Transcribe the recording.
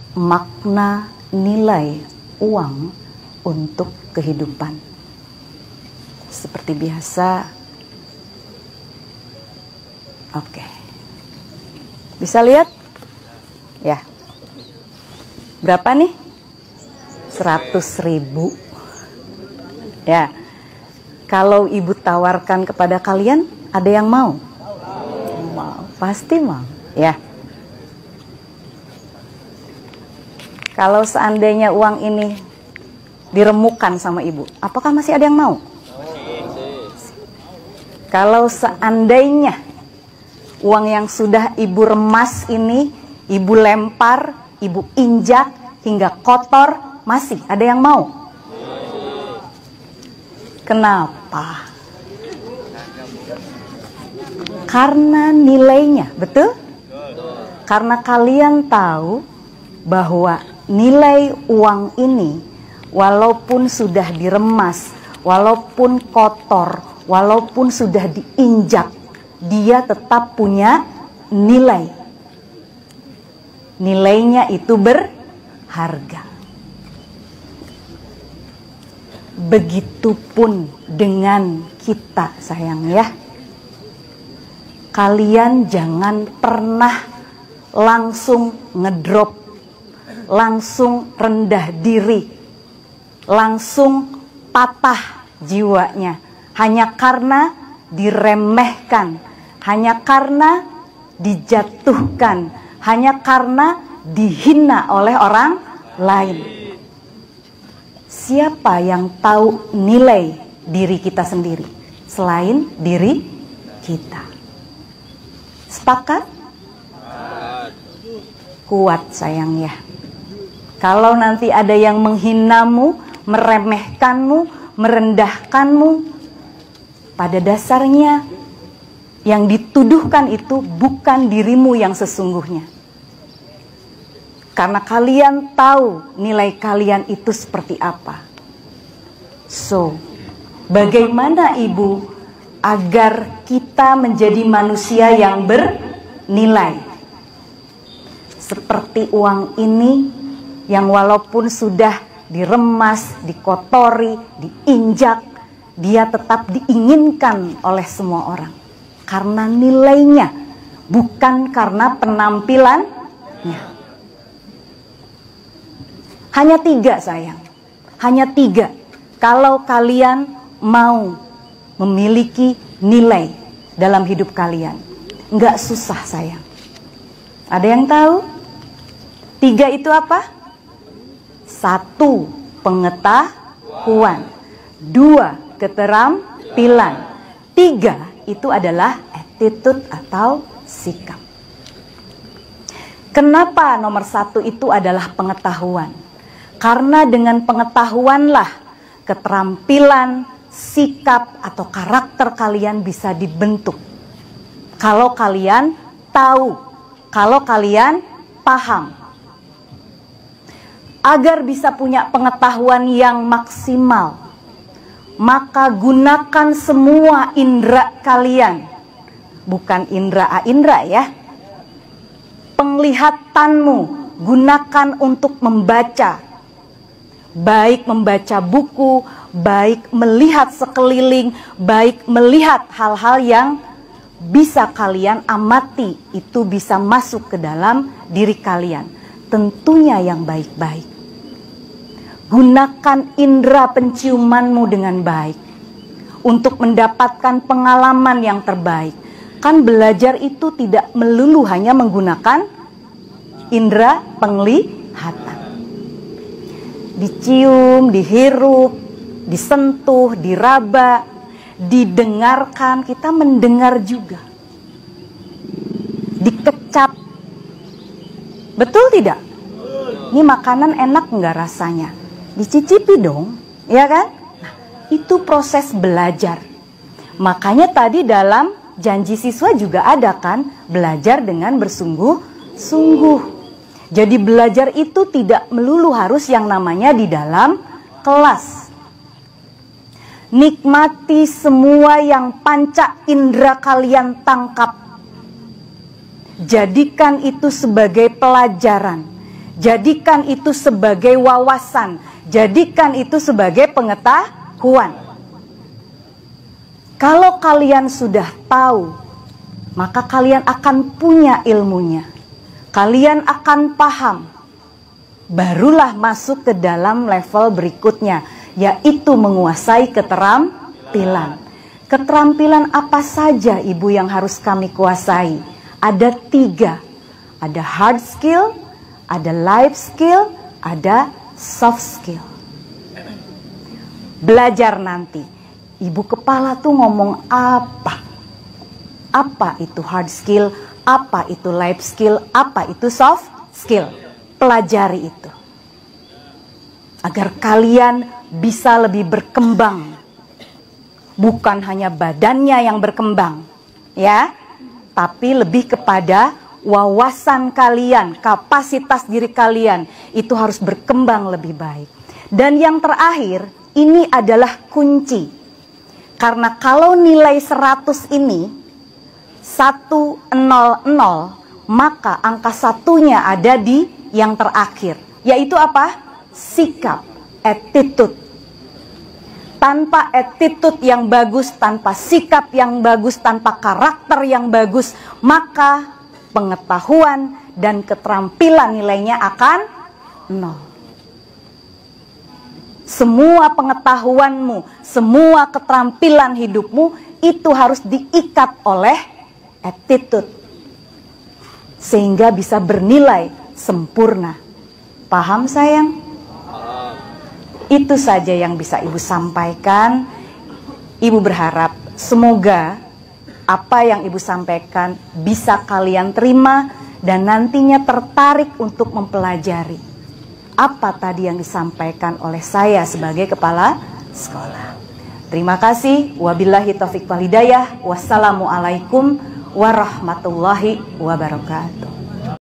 makna nilai uang untuk kehidupan. Seperti biasa. Oke. Bisa lihat? Ya. Berapa nih? 100.000. Ya. Kalau ibu tawarkan kepada kalian, ada yang mau? Mau. Pasti mau. Ya. Kalau seandainya uang ini diremukan sama ibu, apakah masih ada yang mau? Kalau seandainya uang yang sudah ibu remas ini, ibu lempar, ibu injak hingga kotor, masih ada yang mau? Kenapa? Karena nilainya, betul? Karena kalian tahu bahwa nilai uang ini walaupun sudah diremas, walaupun kotor, walaupun sudah diinjak, dia tetap punya nilai. Nilainya itu berharga. Begitupun dengan kita, sayang ya. Kalian jangan pernah langsung ngedrop, langsung rendah diri, langsung patah jiwanya hanya karena diremehkan, hanya karena dijatuhkan, hanya karena dihina oleh orang lain. Siapa yang tahu nilai diri kita sendiri selain diri kita? Sepakat? Kuat, sayang ya. Kalau nanti ada yang menghinamu, meremehkanmu, merendahkanmu, pada dasarnya yang dituduhkan itu bukan dirimu yang sesungguhnya. Karena kalian tahu nilai kalian itu seperti apa. So, bagaimana ibu agar kita menjadi manusia yang bernilai? Seperti uang ini yang walaupun sudah diremas, dikotori, diinjak, dia tetap diinginkan oleh semua orang. Karena nilainya, bukan karena penampilannya. Hanya 3 sayang, hanya 3. Kalau kalian mau memiliki nilai dalam hidup kalian, nggak susah sayang. Ada yang tahu? 3 itu apa? 1, pengetahuan. 2, keterampilan. 3, itu adalah attitude atau sikap. Kenapa nomor 1 itu adalah pengetahuan? Karena dengan pengetahuanlah keterampilan, sikap, atau karakter kalian bisa dibentuk. Kalau kalian tahu, kalau kalian paham. Agar bisa punya pengetahuan yang maksimal, maka gunakan semua indera kalian. Bukan indera ya. Penglihatanmu gunakan untuk membaca. Baik membaca buku, baik melihat sekeliling, baik melihat hal-hal yang bisa kalian amati, itu bisa masuk ke dalam diri kalian. Tentunya yang baik-baik. Gunakan indera penciumanmu dengan baik untuk mendapatkan pengalaman yang terbaik. Kan belajar itu tidak melulu hanya menggunakan indera penglihatan. Dicium, dihirup, disentuh, diraba, didengarkan, kita mendengar juga. Dikecap. Betul tidak? Ini makanan enak nggak rasanya? Dicicipi dong, ya kan? Nah, itu proses belajar. Makanya tadi dalam janji siswa juga ada kan, belajar dengan bersungguh-sungguh. Jadi belajar itu tidak melulu harus yang namanya di dalam kelas. Nikmati semua yang panca indera kalian tangkap. Jadikan itu sebagai pelajaran. Jadikan itu sebagai wawasan, jadikan itu sebagai pengetahuan. Kalau kalian sudah tahu, maka kalian akan punya ilmunya. Kalian akan paham. Barulah masuk ke dalam level berikutnya, yaitu menguasai keterampilan. Keterampilan apa saja Ibu yang harus kami kuasai? Ada 3. Ada hard skill, ada life skill, ada soft skill. Belajar nanti. Ibu kepala tuh ngomong apa? Apa itu hard skill? Apa itu life skill? Apa itu soft skill? Pelajari itu. Agar kalian bisa lebih berkembang. Bukan hanya badannya yang berkembang, ya, tapi lebih kepada wawasan kalian, kapasitas diri kalian itu harus berkembang lebih baik. Dan yang terakhir, ini adalah kunci. Karena kalau nilai 100 ini 100, maka angka satunya ada di yang terakhir, yaitu apa? Sikap, attitude. Tanpa attitude yang bagus, tanpa sikap yang bagus, tanpa karakter yang bagus, maka pengetahuan dan keterampilan nilainya akan 0. Semua pengetahuanmu, semua keterampilan hidupmu itu harus diikat oleh attitude, sehingga bisa bernilai sempurna. Paham sayang? Itu saja yang bisa Ibu sampaikan. Ibu berharap semoga apa yang Ibu sampaikan bisa kalian terima dan nantinya tertarik untuk mempelajari apa tadi yang disampaikan oleh saya sebagai kepala sekolah. Terima kasih. Wabillahi taufiq wal hidayah. Wassalamualaikum warahmatullahi wabarakatuh.